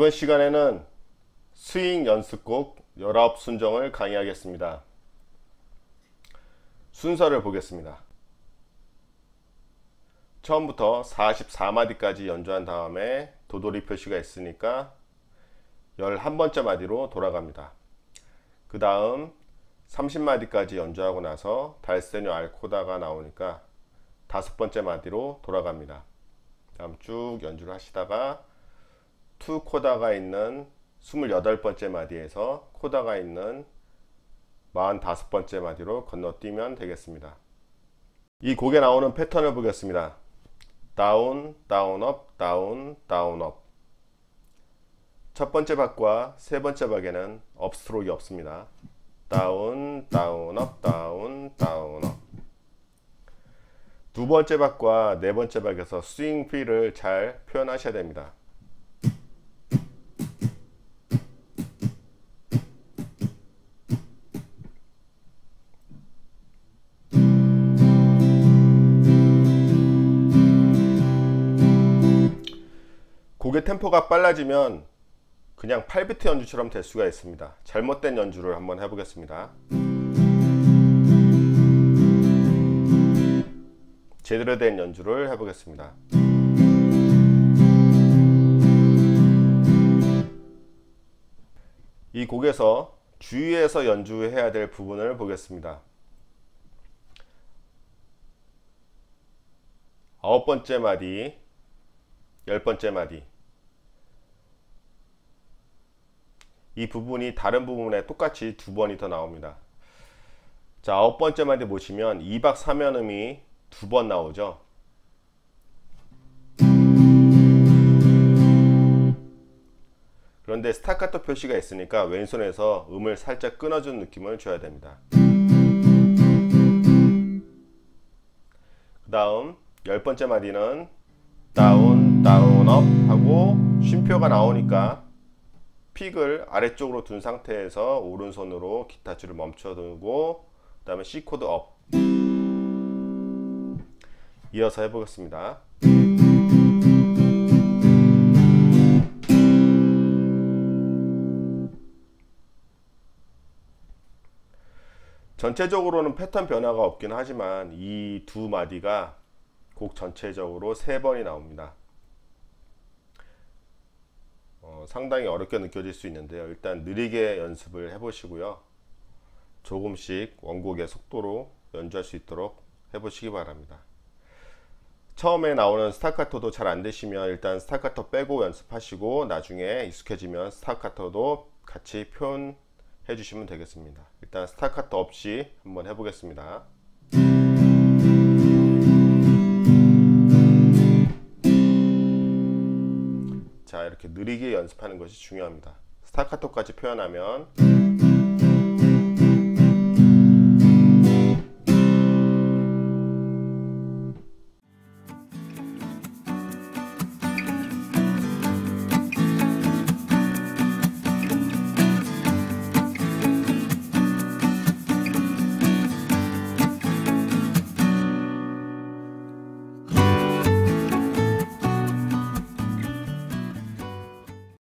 이번 시간에는 스윙 연습곡 19순정을 강의하겠습니다. 순서를 보겠습니다. 처음부터 44마디까지 연주한 다음에 도돌이 표시가 있으니까 11번째 마디로 돌아갑니다. 그 다음 30마디까지 연주하고 나서 달세뇨 알코다가 나오니까 5번째 마디로 돌아갑니다. 다음 쭉 연주를 하시다가 투 코다가 있는 28번째 마디에서 코다가 있는 45번째 마디로 건너뛰면 되겠습니다. 이 곡에 나오는 패턴을 보겠습니다. 다운, 다운, 업, 다운, 다운, 업. 첫 번째 박과 세 번째 박에는 업스트로크가 없습니다. 다운, 다운, 업, 다운, 다운, 업. 두 번째 박과 네 번째 박에서 스윙 필을 잘 표현하셔야 됩니다. 곡의 템포가 빨라지면 그냥 8비트 연주처럼 될 수가 있습니다. 잘못된 연주를 한번 해보겠습니다. 제대로 된 연주를 해보겠습니다. 이 곡에서 주의해서 연주해야 될 부분을 보겠습니다. 9번째 마디, 10번째 마디, 이 부분이 다른 부분에 똑같이 두 번이 더 나옵니다. 자, 9번째 마디 보시면 2박 3연음이 두 번 나오죠. 그런데 스타카토 표시가 있으니까 왼손에서 음을 살짝 끊어준 느낌을 줘야 됩니다. 그 다음 10번째 마디는 다운, 다운, 업 하고 쉼표가 나오니까 픽을 아래쪽으로 둔 상태에서 오른손으로 기타 줄을 멈춰두고 그 다음에 C 코드 업 이어서 해보겠습니다. 전체적으로는 패턴 변화가 없긴 하지만 이 두 마디가 곡 전체적으로 3번이 나옵니다. 상당히 어렵게 느껴질 수 있는데요. 일단 느리게 연습을 해보시고요. 조금씩 원곡의 속도로 연주할 수 있도록 해보시기 바랍니다. 처음에 나오는 스타카토도 잘 안되시면 일단 스타카토 빼고 연습하시고 나중에 익숙해지면 스타카토도 같이 표현해 주시면 되겠습니다. 일단 스타카토 없이 한번 해보겠습니다. 자, 이렇게 느리게 연습하는 것이 중요합니다. 스타카토까지 표현하면